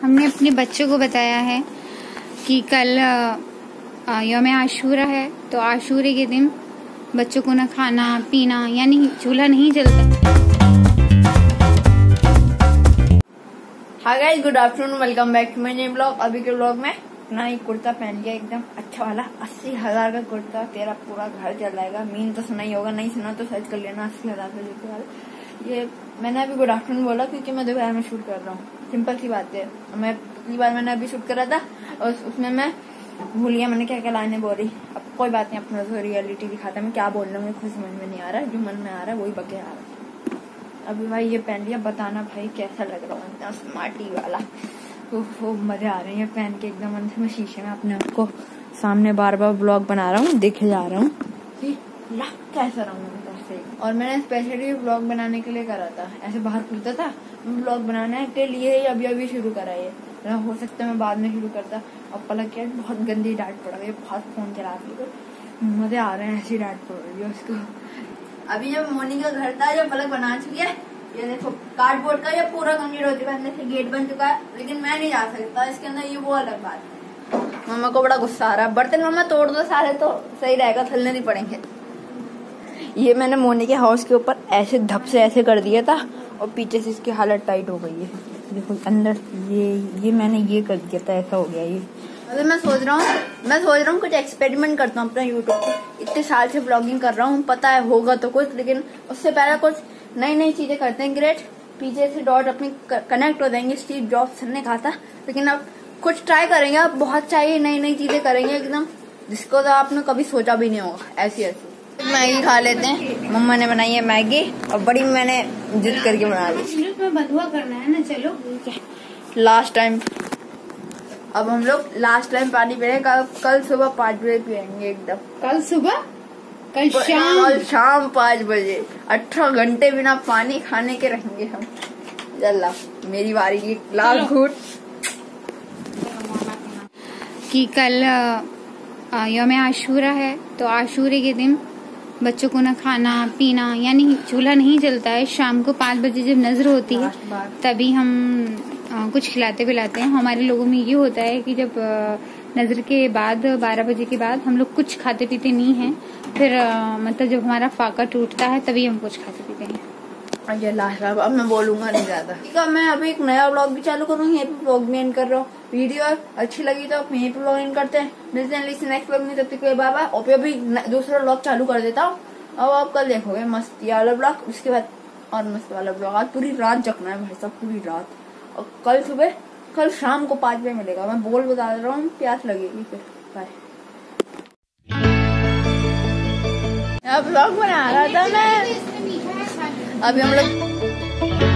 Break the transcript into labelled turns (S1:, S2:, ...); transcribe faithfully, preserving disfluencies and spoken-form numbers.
S1: हमने अपने बच्चों को बताया है कि कल यौम आशूरा है, तो आशूरे के दिन बच्चों को ना खाना पीना यानी चूल्हा नहीं जलता।
S2: Hi guys, good afternoon, welcome back to my new blog. अभी के ब्लॉग में ना ही कुर्ता पहन लिया, एकदम अच्छा वाला अस्सी हजार का कुर्ता। तेरा पूरा घर चल जाएगा। मीन तो सुना ही होगा, नहीं सुना तो सर्च कर लेना। अस्सी हजार का जूते वाला ये मैंने अभी गुड आफ्टरनून बोला क्योंकि मैं दोपहर में शूट कर रहा हूँ। सिंपल सी बात है। मैं पिछली बार मैंने अभी शूट करा था और उसमें मैं भूल गया मैंने क्या क्या लाने बोली। अब कोई बात नहीं, अपना तो रियलिटी दिखाता। मैं क्या बोल रहा हूँ खुद समझ में नहीं आ रहा है। जो मन में आ रहा है वही बके आ रहा है। अभी भाई ये पहन लिया, बताना भाई कैसा लग रहा है। स्मार्टी वाला वो मजे आ रहे हैं पहन के एकदम। अंदर में शीशे में अपने आप को सामने बार बार ब्लॉग बना रहा हूँ, देखे जा रहा हूँ कैसा रहूँ अंदर से। और मैंने स्पेशली ब्लॉग बनाने के लिए करा था। ऐसे बाहर खुलता था, ब्लॉग बनाने के लिए ही अभी अभी शुरू करा है। हो सकता है मैं बाद में शुरू करता। अब पलक क्या बहुत गंदी डांट पड़ गई, बहुत फोन चला रही तो मजे आ रहे हैं। ऐसी डांट पड़ रही है उसको। अभी जब मोनी का घर था, जब पलक बना चुकी है, ये देखो कार्डबोर्ड का ये पूरा कंप्लीट हो चुका है। अंदर से गेट बन चुका है, लेकिन मैं नहीं जा सकता इसके अंदर। ये वो अलग बात है। मम्मा को बड़ा गुस्सा आ रहा है। बर्तन मम्मा तोड़ दो सारे तो सही रहेगा, थलने नहीं पड़ेंगे। ये मैंने मोनी के हाउस के ऊपर ऐसे धप से ऐसे कर दिया था और पीछे से इसकी हालत टाइट हो गई है। देखो अंदर ये ये मैंने ये कर दिया था, ऐसा हो गया ये। अभी मैं सोच रहा हूँ मैं सोच रहा हूँ कुछ एक्सपेरिमेंट करता हूँ अपना यूट्यूब पे। इतने साल से ब्लॉगिंग कर रहा हूँ, पता है होगा तो कुछ, लेकिन उससे पहले कुछ नई नई चीजें करते हैं। ग्रेट पीछे से डॉट अपनी कनेक्ट हो जाएंगे। स्टीव जॉब्स ने कहा था, लेकिन अब कुछ ट्राई करेंगे। अब बहुत चाहिए नई नई चीजें करेंगे एकदम, जिसको तो आपने कभी सोचा भी नहीं होगा। ऐसी ऐसी मैगी खा लेते हैं। मम्मा ने बनाई है मैगी और बड़ी मैंने जिद करके बना ली।
S1: बंधुआ करना है ना, चलो
S2: लास्ट टाइम। अब हम लोग लास्ट टाइम पानी पी रहे हैं। कल, कल सुबह पाँच बजे पियेंगे एकदम।
S1: कल सुबह कल शाम
S2: कल शाम पाँच बजे अठारह घंटे बिना पानी खाने के रहेंगे हम। चला मेरी बारी की लाल घूट।
S1: कि कल यौम आशूरा है, तो आशूरे के दिन बच्चों को ना खाना पीना यानी चूल्हा नहीं जलता है। शाम को पाँच बजे जब नजर होती है तभी हम आ, कुछ खिलाते पिलाते हैं। हमारे लोगों में ये होता है कि जब नजर के बाद बारह बजे के बाद हम लोग कुछ खाते पीते नहीं हैं। फिर आ, मतलब जब हमारा फाका टूटता है तभी हम कुछ खाते पीते हैं।
S2: ये लास्ट अब मैं बोलूंगा नहीं ज्यादा। ठीक है, मैं अभी एक नया ब्लॉग भी चालू करूंगी। यहीं पे ब्लॉग भी एंड कर रहा हूँ। वीडियो अच्छी लगी तो यहीं पे ब्लॉग एंड करते हैं। मिलते हैं नेक्स्ट ब्लॉग में, तब तक के बाय बाय। और अभी दूसरा ब्लॉग चालू कर देता हूँ। अब आप कल देखोगे मस्त वाला ब्लॉग, उसके बाद और मस्त वाला ब्लॉग। आज पूरी रात जगना है भाई साहब, पूरी रात। और कल सुबह कल शाम को पाँच बजे मिलेगा। मैं बोल बता रहा हूँ, प्यास लगेगी फिर। बाय। ब्लॉग बना रहा था मैं। अभी हम लोग